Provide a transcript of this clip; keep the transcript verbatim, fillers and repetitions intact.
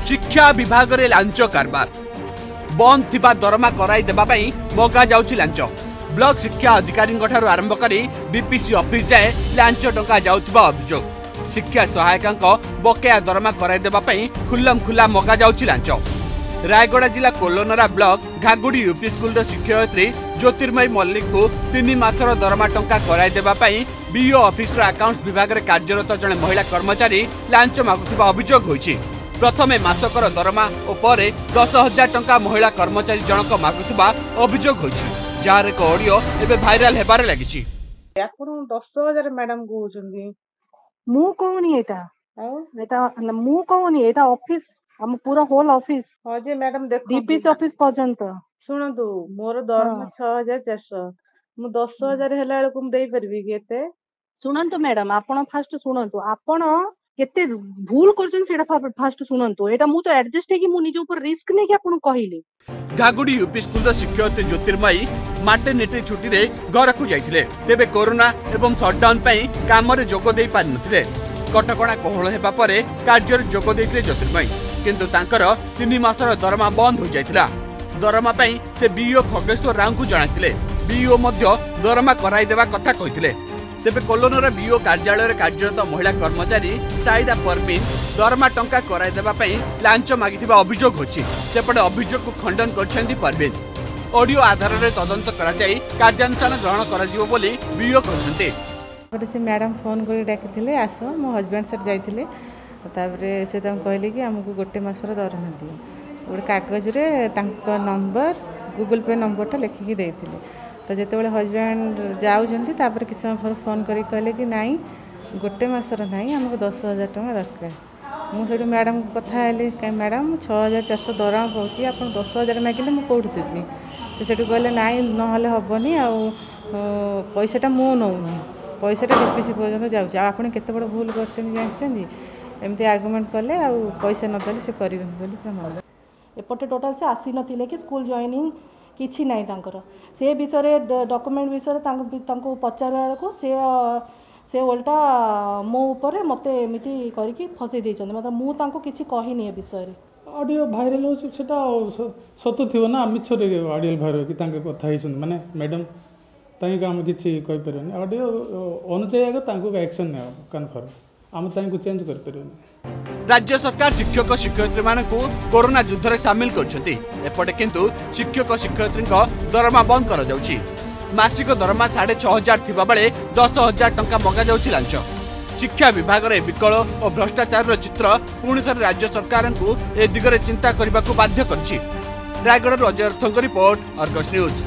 शिक्षा विभाग रे लांच कारबार बंद थिबा दरमा कराई देबा पई मगा जाउछि लांच। ब्लॉक शिक्षा अधिकारी आरंभ करी बीपीसी ऑफिस जाए लांच टंका जाउथिबा अभियोग। शिक्षा सहायक बकेया दरमा कराई देबा पई खुल्लम खुल्ला मगा जाउछि लांच। रायगड़ा जिला कोलोनरा ब्लॉक घागुड़ी यूपी स्कूल शिक्षयित्री ज्योतिर्मयी मल्लिक को तीन मासर दरमा टंका कराई देबा पई बीओ ऑफिस अकाउंट्स विभाग में कार्यरत जड़े महिला कर्मचारी लांच मागुथिबा अभियोग होइछि। प्रथमे मासकर दरमा और परे दस हजार टंका महिला कर्मचारी जनक मागुथिबा अभियोग होइछि, जार एक ऑडियो एबे भाइराल हेबारे लागिछि। आपण दस हजार मैडम कहउछन्ती मु कहूनी एटा एटा मु कहूनी एटा ऑफिस हम पूरा होल ऑफिस हां जे मैडम देखो डीपीसी ऑफिस पर्यंत सुनंतु मोर दरमा छह हजार चार सौ मु दस हजार हेला बेलकु हम देई परबी केते। सुनंतु मैडम आपण फास्ट सुनंतु आपण केते भूल करछन सेटा फास्ट सुनंतु एटा मु तो एडजस्ट है कि मु निज ऊपर रिस्क नै कि आपण कहिले। घागुड़ी यूपी स्कूल शिक्षयित्री ज्योतिर्मयी मार्टेनिटी छुट्टी रे घर को जाइथिले, तेबे कोरोना एवं शटडाउन पई काम रे जोग देई पारि नथिले। कटकणा कोहळ हेबा परे कार्य रे जोग देइथिले ज्योतिर्मयी, किंतु तांकर तीन मासर दरमा बंद हो जाइथिला। दरमा पई से बीओ खगेश्वर राव को जणाइथिले, बीओ मध्य दरमा कराई देबा कथा कहिथिले। तेबे कोलोनरा बीओ कार्यालय कार्यरत महिला कर्मचारी साइदा परवीन दरमा टंका कराई देबा पई लांच मागिथिबा अभियोग होछि। सेपटे अभियोग को खंडन करछन्ती परवीन। ऑडियो आधार रे तदंत करा जाई कार्यानुष्ठान ग्रहण करा जिवो बोली बीओ कहछन्ती। से मैडम फोन कर डाकिथिले आस मो हस्बैंड सर जाइथिले, तापरे से तम कहले कि हमको गोटे मासर दरमा दियो। गोटे कागज रे तांको नंबर गूगल पे नंबर टा लिखिकी देइथिले। तो जिते हस्बैंड जाऊँगी तापर किसी समय फोन कर कहले कि नाई गोटे मासर नाई हमको दस हजार टका दरकार। मुझे मैडम को कथा है कहीं मैडम छः हजार चार सौ दरमा पाँच आप दस हजार मागिले मुझे कौट देवी। तो से कहले नाई ना हेनी आ पैसाटा मु नौ पैसाटा डीपीसी पर्यटन जाऊँगी आप केते बड़ भूल करमती आर्गुमेंट कले आ पैसा नदेले से कर एपटे टोटाल से आसी नथिले कि स्कूल जॉइनिंग किछि नाही तांकर से विषय डॉक्यूमेंट विषय तांको पचारा को से से उल्टा मो ऊपर मते एमिति करके फसै दैछन। मतलब मु तांको किछि कहिनी ए विषय रे। ऑडियो वायरल हो सेटा सत थिबो ना मिछ रे ऑडियो वायरल कि तांके कथा हिसन माने मैडम ताई काम किछि कहि परनी ऑडियो अनुचय तांको एक्शन ने कन्फर्म हम ताई को चेंज कर परनी। राज्य सरकार शिक्षक शिक्षयित्री मानकु कोरोना युद्ध रे शामिल करछथि। एपटे किंतु शिक्षक शिक्षयित्री दरमा बंद कर जाउछि। मासिक दरमा साढ़े छह हजार थिबा बेले दस हजार टंका मगा जाउछि लांच। शिक्षा विभाग रे विकल और भ्रष्टाचार चित्र पुणी थरे राज्य सरकार को ए दिगरे चिंता करने को बाध्य करछि। रायगढ़ अजय रथंग रिपोर्ट, अर्गस न्यूज।